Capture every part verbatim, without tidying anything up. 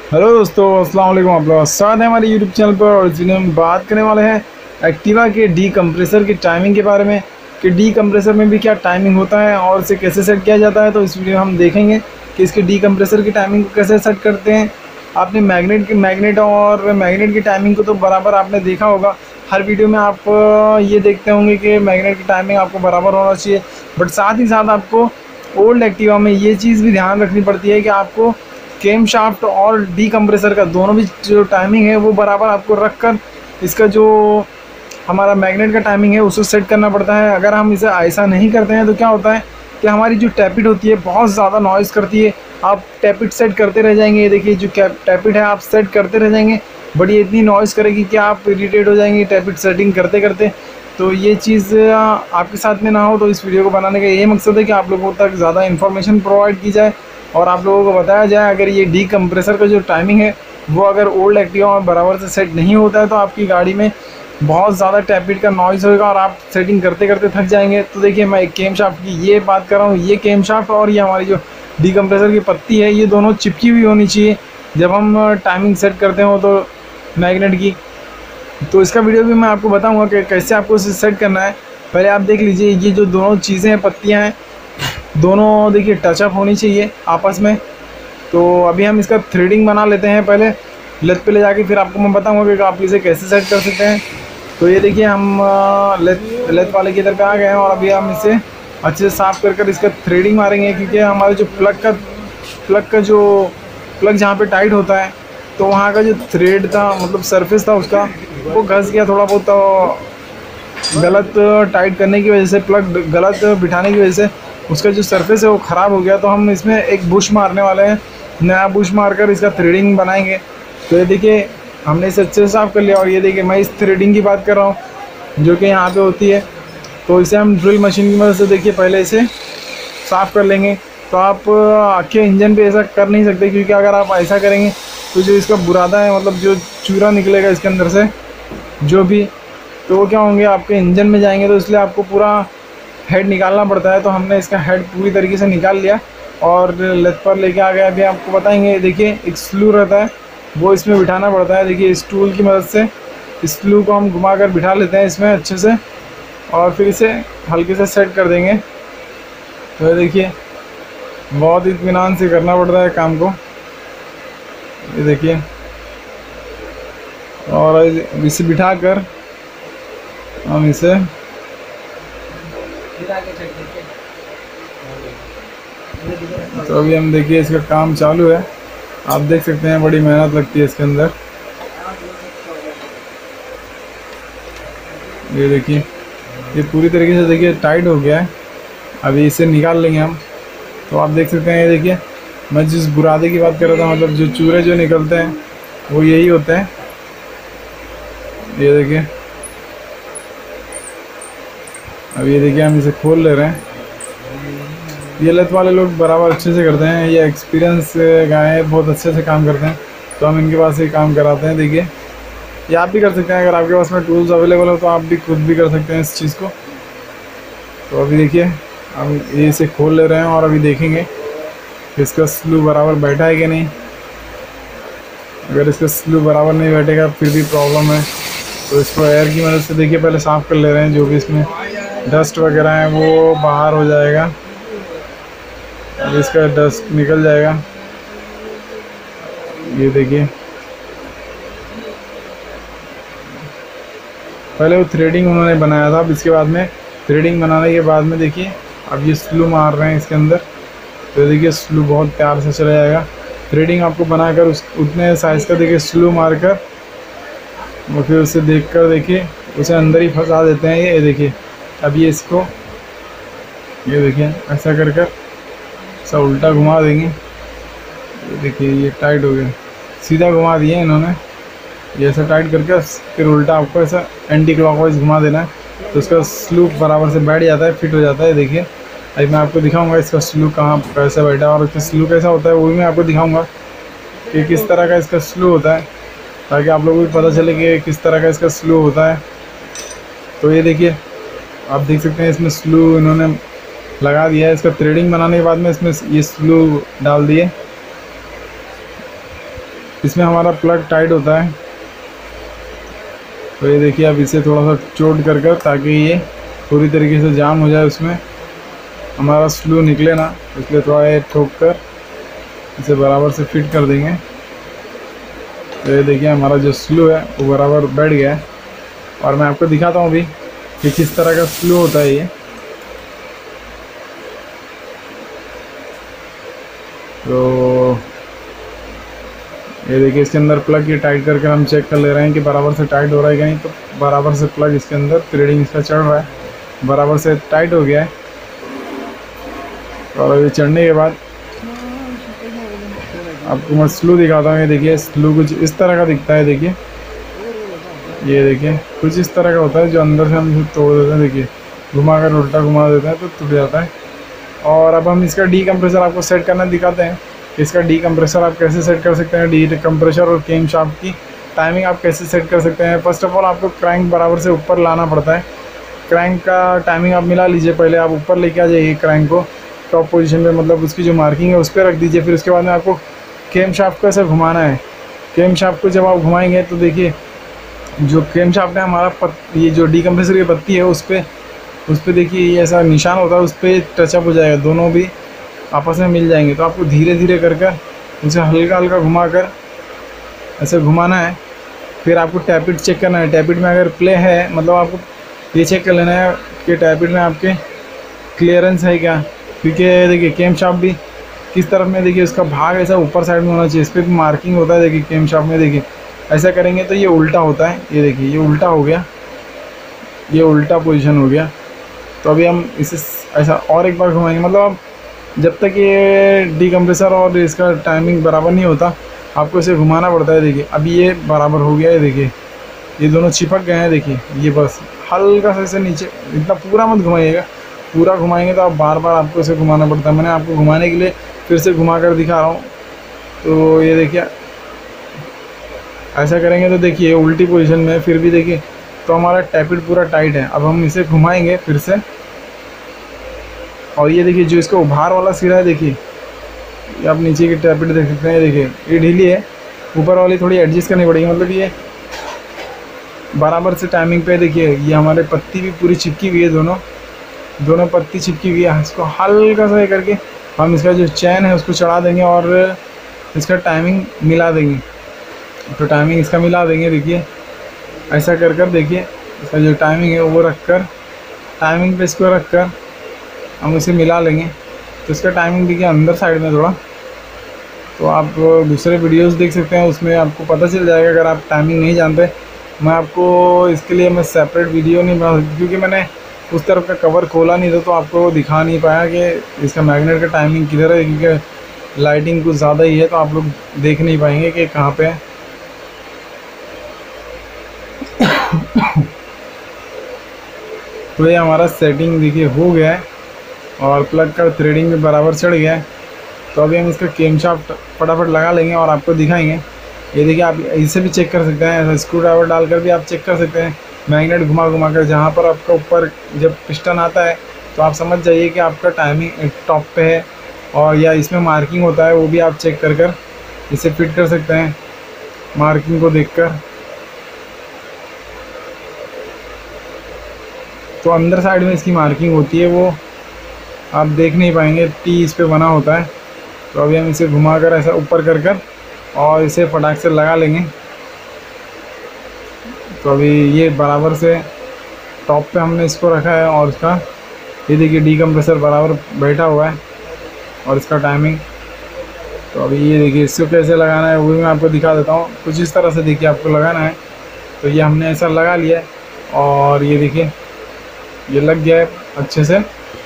Hello दोस्तों, अस्सलाम वालेकुम। आप लोग स्वागत है हमारे यूट्यूब चैनल पर। और इस वीडियो में बात करने वाले हैं एक्टिवा के डी कंप्रेसर की टाइमिंग के बारे में कि डी कंप्रेसर में भी क्या टाइमिंग होता है और इसे कैसे सेट किया जाता है। तो इस वीडियो में हम देखेंगे कि इसके डी कंप्रेसर की टाइमिंग को कैसे सेट करते हैं। आपने मैग्नेट की मैग्नेट और मैग्नेट की टाइमिंग को तो बराबर आपने देखा होगा। हर वीडियो में आप ये देखते होंगे कि मैग्नेट की टाइमिंग आपको बराबर होना चाहिए, बट साथ ही साथ आपको ओल्ड एक्टिवा में ये चीज़ भी ध्यान रखनी पड़ती है कि आपको केम शाफ्ट और डी कंप्रेसर का दोनों भी जो टाइमिंग है वो बराबर आपको रख कर इसका जो हमारा मैग्नेट का टाइमिंग है उसको सेट करना पड़ता है। अगर हम इसे ऐसा नहीं करते हैं तो क्या होता है कि हमारी जो टैपिट होती है बहुत ज़्यादा नॉइज़ करती है। आप टैपिट सेट करते रह जाएंगे, ये देखिए जो टैपिट है आप सेट करते रह जाएंगे, बट ये इतनी नॉइज़ करेगी कि आप इरीटेट हो जाएंगे टैपिट सेटिंग करते करते। तो ये चीज़ आपके साथ में ना हो, तो इस वीडियो को बनाने का ये मकसद है कि आप लोगों तक ज़्यादा इन्फॉर्मेशन प्रोवाइड की जाए और आप लोगों को बताया जाए अगर ये डी कंप्रेसर का जो टाइमिंग है वो अगर ओल्ड एक्टिवा में बराबर से सेट नहीं होता है तो आपकी गाड़ी में बहुत ज़्यादा टैपिट का नॉइज़ होगा और आप सेटिंग करते करते थक जाएंगे। तो देखिए मैं एक केम शाफ्ट की ये बात कर रहा हूँ, ये केम शाफ्ट और ये हमारी जो डी कंप्रेसर की पत्ती है ये दोनों चिपकी हुई होनी चाहिए जब हम टाइमिंग सेट करते हो तो मैग्नेट की। तो इसका वीडियो भी मैं आपको बताऊँगा कि कैसे आपको इसे सेट करना है। पहले आप देख लीजिए ये जो दोनों चीज़ें हैं, पत्तियाँ हैं, दोनों देखिए टचअप होनी चाहिए आपस में। तो अभी हम इसका थ्रेडिंग बना लेते हैं पहले लेथ पे ले जाके, फिर आपको मैं बताऊंगा कि आप इसे कैसे सेट कर सकते हैं। तो ये देखिए हम लेथ लेथ वाले की इधर पे आ गए हैं और अभी हम इसे अच्छे से साफ़ कर कर इसका थ्रेडिंग मारेंगे, क्योंकि हमारे जो प्लग का प्लग का जो प्लग जहाँ पे टाइट होता है तो वहाँ का जो थ्रेड था, मतलब सरफेस था उसका, वो घस गया थोड़ा बहुत। तो गलत टाइट करने की वजह से, प्लग गलत बिठाने की वजह से उसका जो सरफेस है वो ख़राब हो गया। तो हम इसमें एक बुश मारने वाले हैं, नया बुश मारकर इसका थ्रेडिंग बनाएंगे। तो ये देखिए हमने इसे अच्छे से साफ़ कर लिया और ये देखिए मैं इस थ्रेडिंग की बात कर रहा हूँ जो कि यहाँ पे होती है। तो इसे हम ड्रिल मशीन की मदद से देखिए पहले इसे साफ़ कर लेंगे। तो आप आखे इंजन पे ऐसा कर नहीं सकते, क्योंकि अगर आप ऐसा करेंगे तो जो इसका बुरादा है, मतलब जो चूरा निकलेगा इसके अंदर से जो भी, तो वो क्या होंगे आपके इंजन में जाएंगे। तो इसलिए आपको पूरा हेड निकालना पड़ता है। तो हमने इसका हेड पूरी तरीके से निकाल लिया और लेथ पर लेके आ गया। अभी आपको बताएंगे, देखिए एक स्लू रहता है वो इसमें बिठाना पड़ता है। देखिए इस टूल की मदद से इस स्लू को हम घुमा कर बिठा लेते हैं इसमें अच्छे से और फिर इसे हल्के से सेट कर देंगे। तो देखिए बहुत इत्मीनान से करना पड़ता है काम को, ये देखिए। और इसे बिठा कर हम इसे तो अभी हम देखिए इसका काम चालू है। आप देख सकते हैं बड़ी मेहनत लगती है इसके अंदर। ये देखिए ये पूरी तरीके से देखिए टाइट हो गया है। अभी इसे निकाल लेंगे हम। तो आप देख सकते हैं, ये देखिए मैं जिस बुरादे की बात कर रहा था, मतलब जो चूरे जो निकलते हैं वो यही होते हैं। ये देखिए अब ये देखिए हम इसे खोल ले रहे हैं। ये लेथ वाले लोग बराबर अच्छे से करते हैं, ये एक्सपीरियंस गाय हैं, बहुत अच्छे से काम करते हैं। तो हम इनके पास ही काम कराते हैं। देखिए ये आप भी कर सकते हैं, अगर आपके पास में टूल्स अवेलेबल हो तो आप भी खुद भी कर सकते हैं इस चीज़ को। तो अभी देखिए हम ये इसे खोल ले रहे हैं और अभी देखेंगे कि इसका स्लू बराबर बैठा है कि नहीं। अगर इसका स्लू बराबर नहीं बैठेगा फिर भी प्रॉब्लम है। तो इसको एयर की मदद से देखिए पहले साफ़ कर ले रहे हैं, जो भी इसमें डस्ट वगैरह है वो बाहर हो जाएगा। अब इसका डस्ट निकल जाएगा। ये देखिए पहले वो थ्रेडिंग उन्होंने बनाया था, अब इसके बाद में थ्रेडिंग बनाने के बाद में देखिए अब ये स्लू मार रहे हैं इसके अंदर। तो देखिए स्लू बहुत प्यार से चला जाएगा। थ्रेडिंग आपको बनाकर उस उतने साइज़ का देखिए स्लू मारकर और फिर उसे देखकर देखिए उसे अंदर ही फंसा देते हैं। ये देखिए अब ये इसको ये देखिए ऐसा कर कर सब उल्टा घुमा देंगे। ये देखिए ये टाइट हो गया, सीधा घुमा दिए इन्होंने। ये ऐसा टाइट करके फिर उल्टा आपको ऐसा एंटी क्लॉकवाइज घुमा देना है। तो इसका स्लू बराबर से बैठ जाता है, फिट हो जाता है। देखिए अभी मैं आपको दिखाऊंगा इसका स्लू कहाँ कैसे बैठा और इसका स्लू कैसा होता है वो भी मैं आपको दिखाऊंगा कि किस तरह का इसका स्लू होता है, ताकि आप लोगों को पता चले कि किस तरह का इसका स्लू होता है। तो ये देखिए आप देख सकते हैं इसमें स्लू इन्होंने लगा दिया है। इसका थ्रेडिंग बनाने के बाद में इसमें ये स्लू डाल दिए। इसमें हमारा प्लग टाइट होता है। तो ये देखिए अब इसे थोड़ा सा चोट कर कर ताकि ये पूरी तरीके से जाम हो जाए, उसमें हमारा स्लू निकले ना, इसलिए थोड़ा ये ठोक कर इसे बराबर से फिट कर देंगे। तो ये देखिए हमारा जो स्लू है वो बराबर बैठ गया है। और मैं आपको दिखाता हूँ अभी कि किस तरह का स्लू होता है ये। तो ये देखिए इसके अंदर प्लग ये टाइट करके हम चेक कर ले रहे हैं कि बराबर से टाइट हो रहा है कि नहीं। तो बराबर से प्लग इसके अंदर थ्रेडिंग इसका चढ़ रहा है, बराबर से टाइट हो गया है। और अभी चढ़ने के बाद आपको मैं स्लू दिखाता हूँ। ये देखिए स्लू कुछ इस तरह का दिखता है। देखिए ये देखिए कुछ इस तरह का होता है जो अंदर से हम तोड़ देते हैं। देखिए घुमा कर उल्टा घुमा देते हैं तो टूट जाता है। और अब हम इसका डी कंप्रेसर आपको सेट करना दिखाते हैं। इसका डी कंप्रेसर आप कैसे सेट कर सकते हैं। डी कंप्रेसर और केम शाफ्ट की टाइमिंग आप कैसे सेट कर सकते हैं। फर्स्ट ऑफ ऑल आपको क्रैंक बराबर से ऊपर लाना पड़ता है। क्रैंक का टाइमिंग आप मिला लीजिए। पहले आप ऊपर लेके आ जाइए क्रैंक को टॉप पोजीशन पे, मतलब उसकी जो मार्किंग है उस पर रख दीजिए। फिर उसके बाद में आपको केम शाफ्ट को ऐसे घुमाना है। केम शाफ्ट को जब आप घुमाएंगे तो देखिए जो केम शाफ्ट है हमारा पत, ये जो डी कंप्रेसर की पत्ती है उस पर उस पर देखिए ये ऐसा निशान होता है, उस पर टचअप हो जाएगा, दोनों भी आपस में मिल जाएंगे। तो आपको धीरे धीरे कर कर उसे हल्का हल्का घुमा कर ऐसे घुमाना है। फिर आपको टैपिट चेक करना है। टैपिट में अगर प्ले है, मतलब आपको ये चेक कर लेना है कि टैपिट में आपके क्लियरेंस है क्या। क्योंकि देखिए केम शाफ्ट भी किस तरफ में, देखिए उसका भाग ऐसा ऊपर साइड में होना चाहिए। इस पर भी मार्किंग होता है। देखिए केम शाफ्ट में देखिए ऐसा करेंगे तो ये उल्टा होता है। ये देखिए ये उल्टा हो गया, ये उल्टा पोजीशन हो गया। तो अभी हम इसे ऐसा और एक बार घुमाएंगे। मतलब अब जब तक ये डी कंप्रेसर और इसका टाइमिंग बराबर नहीं होता आपको इसे घुमाना पड़ता है। देखिए अभी ये बराबर हो गया है। देखिए ये दोनों चिपक गए हैं। देखिए ये बस हल्का सा इसे नीचे, इतना पूरा मत घुमाइएगा। पूरा घुमाएंगे तो आप बार बार आपको इसे घुमाना पड़ता है। मैंने आपको घुमाने के लिए फिर से घुमा कर दिखा रहा हूँ। तो ये देखिए ऐसा करेंगे तो देखिए उल्टी पोजीशन में, फिर भी देखिए तो हमारा टैपिट पूरा टाइट है। अब हम इसे घुमाएंगे फिर से। और ये देखिए जो इसका उभार वाला सिरा है, देखिए ये आप नीचे की टैपिट देख सकते हैं। देखिए ये ढीली है, ऊपर वाली थोड़ी एडजस्ट करनी पड़ेगी। मतलब ये बराबर से टाइमिंग पे। देखिए ये हमारे पत्ती भी पूरी चिपकी हुई है, दोनों दोनों पत्ती चिपकी हुई है। इसको हल्का सा करके हम इसका जो चैन है उसको चढ़ा देंगे और इसका टाइमिंग मिला देंगे। तो टाइमिंग इसका मिला देंगे। देखिए ऐसा कर कर देखिए इसका जो टाइमिंग है वो रख कर, टाइमिंग पे इसको रख कर हम इसे मिला लेंगे। तो इसका टाइमिंग देखिए अंदर साइड में थोड़ा, तो आप दूसरे वीडियोस देख सकते हैं, उसमें आपको पता चल जाएगा। अगर आप टाइमिंग नहीं जानते, मैं आपको इसके लिए मैं सेपरेट वीडियो नहीं बना सकती क्योंकि मैंने उस तरफ का कवर खोला नहीं था, तो आपको दिखा नहीं पाया कि इसका मैग्नेट का टाइमिंग किधर है। क्योंकि लाइटिंग कुछ ज़्यादा ही है तो आप लोग देख नहीं पाएंगे कि कहाँ पे है। तो ये हमारा सेटिंग देखिए हो गया है और प्लग का थ्रेडिंग भी बराबर चढ़ गया है। तो अभी हम इसका केम शाफ्ट फटाफट लगा लेंगे और आपको दिखाएंगे। ये देखिए आप इसे भी चेक कर सकते हैं, ऐसा स्क्रू ड्राइवर डालकर भी आप चेक कर सकते हैं। मैग्नेट घुमा घुमा कर जहाँ पर आपका ऊपर जब पिस्टन आता है तो आप समझ जाइए कि आपका टाइमिंग टॉप पे है। और या इसमें मार्किंग होता है वो भी आप चेक कर कर इसे फिट कर सकते हैं मार्किंग को देखकर। तो अंदर साइड में इसकी मार्किंग होती है, वो आप देख नहीं पाएंगे, टी इस पे बना होता है। तो अभी हम इसे घुमा कर ऐसा ऊपर कर कर और इसे फटाक से लगा लेंगे। तो अभी ये बराबर से टॉप पे हमने इसको रखा है और इसका ये देखिए डी कंप्रेसर बराबर बैठा हुआ है और इसका टाइमिंग। तो अभी ये देखिए इसको कैसे लगाना है वो भी मैं आपको दिखा देता हूँ। कुछ इस तरह से देखिए आपको लगाना है। तो ये हमने ऐसा लगा लिया है और ये देखिए ये लग गया है अच्छे से।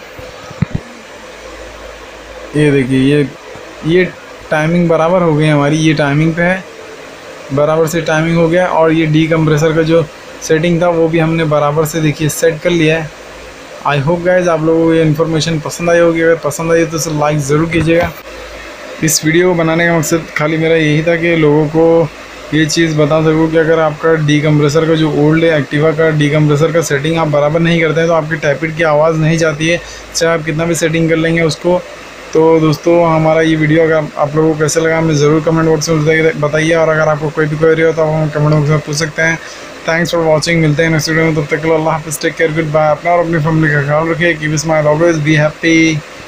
ये देखिए ये ये टाइमिंग बराबर हो गई है हमारी, ये टाइमिंग पे है, बराबर से टाइमिंग हो गया। और ये डी कंप्रेसर का जो सेटिंग था वो भी हमने बराबर से देखिए सेट कर लिया है। आई होप गाइज आप लोगों को ये इन्फॉर्मेशन पसंद आई होगी। अगर पसंद आई तो इसे लाइक ज़रूर कीजिएगा। इस वीडियो को बनाने का मकसद खाली मेरा यही था कि लोगों को ये चीज़ बता सकूँ कि अगर आपका डी कंप्रेसर का जो ओल्ड है एक्टिवा का डी कंप्रेसर का सेटिंग आप बराबर नहीं करते हैं तो आपकी टैपिट की आवाज़ नहीं जाती है। चाहे आप कितना भी सेटिंग कर लेंगे उसको तो दोस्तों हमारा ये वीडियो अगर आप लोगों को कैसे लगा हमें ज़रूर कमेंट बॉक्स में बताइए, और अगर आपको कोई भी क्वेरी हो तो आप हम कमेंट बॉक्स में पूछ सकते हैं। थैंक्स फॉर वाचिंग, मिलते हैं नेक्स्ट वीडियो में, तब तक के लिए अल्लाह हाफ़िज़, टेक केयर, गुड बाय। अपना और अपनी फैमिली का ख्याल रखिए, keep smile always, be happy.